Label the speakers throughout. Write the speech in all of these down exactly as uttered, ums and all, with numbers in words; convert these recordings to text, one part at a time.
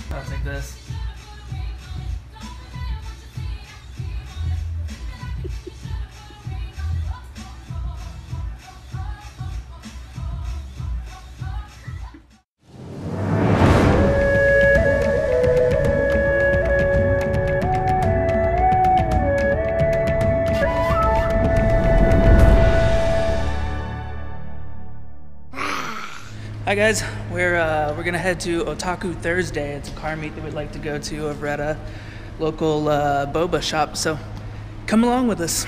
Speaker 1: I'll take this. Hi guys, we're uh, we're gonna head to Otaku Thursday. It's a car meet that we'd like to go to over at a local uh, boba shop. So come along with us.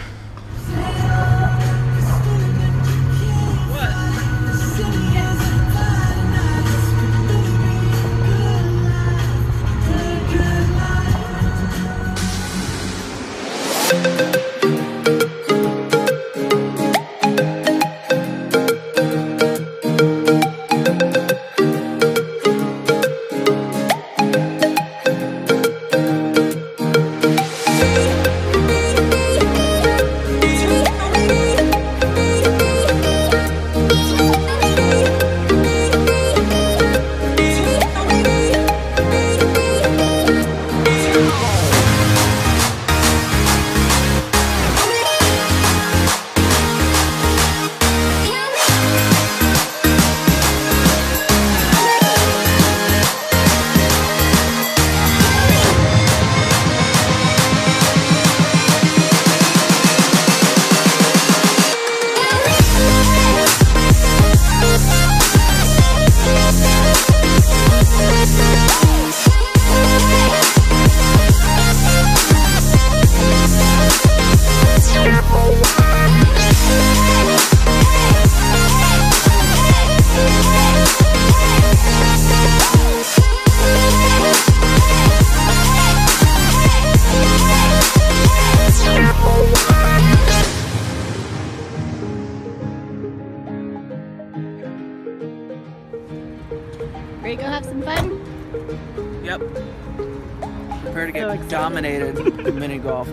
Speaker 2: Ready to go have some fun?
Speaker 1: Yep. Prepare to get
Speaker 2: So
Speaker 1: dominated in mini golf.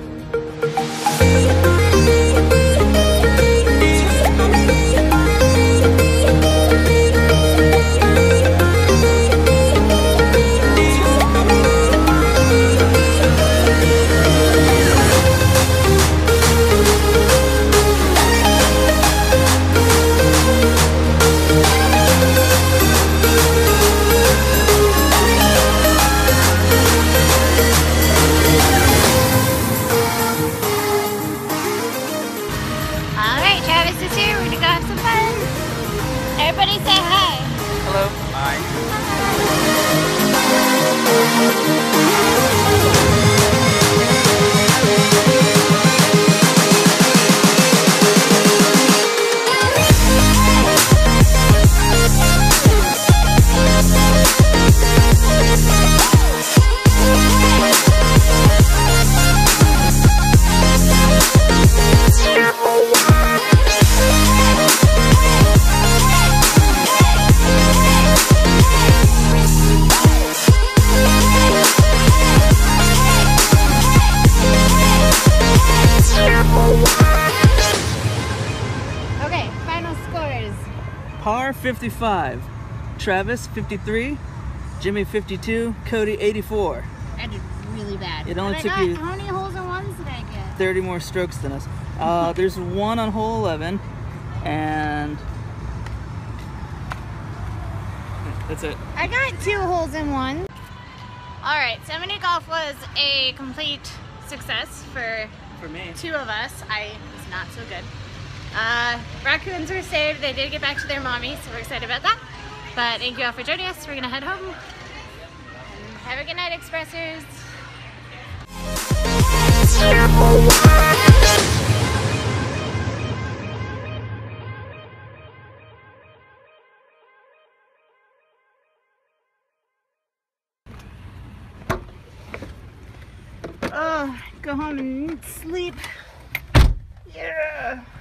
Speaker 2: Everybody say hi.
Speaker 1: Hello. Hi.
Speaker 2: Okay, final scores.
Speaker 1: Par fifty-five, Travis fifty-three, Jimmy fifty-two, Cody eighty-four.
Speaker 2: I did really bad.
Speaker 1: It only
Speaker 2: But
Speaker 1: took
Speaker 2: I got,
Speaker 1: you
Speaker 2: how many holes in ones did I get?
Speaker 1: thirty more strokes than us. Uh, there's one on hole eleven, and that's it.
Speaker 2: I got two holes in one. All right, so mini golf was a complete success for
Speaker 1: For me.
Speaker 2: two of us. I was not so good. Uh, raccoons were saved. They did get back to their mommy, so we're excited about that. But thank you all for joining us. We're gonna head home. And have a good night, Expressers. Oh, go home and sleep. Yeah.